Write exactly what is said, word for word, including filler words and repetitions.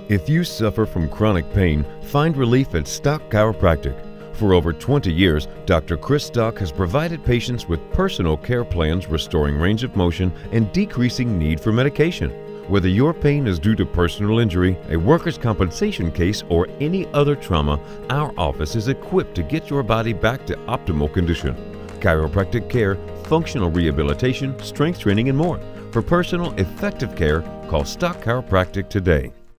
If you suffer from chronic pain, find relief at Stock Chiropractic. For over twenty years, Doctor Chris Stock has provided patients with personal care plans restoring range of motion and decreasing need for medication. Whether your pain is due to personal injury, a workers' compensation case, or any other trauma, our office is equipped to get your body back to optimal condition. Chiropractic care, functional rehabilitation, strength training, and more. For personal, effective care, call Stock Chiropractic today.